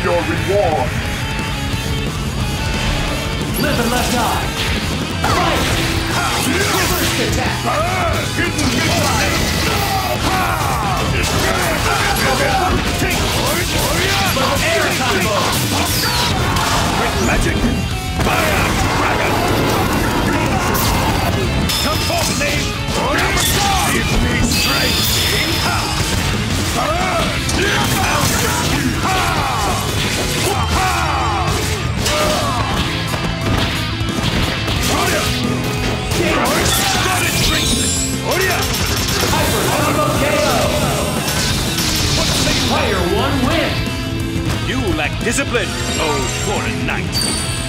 your reward. Live and let die. Fight! Reverse attack. Air combo. Quick magic. Fire dragon. Come forth, knave. Give me strength. Hyper combo KO. Player 1 win. You lack discipline, oh poor knight.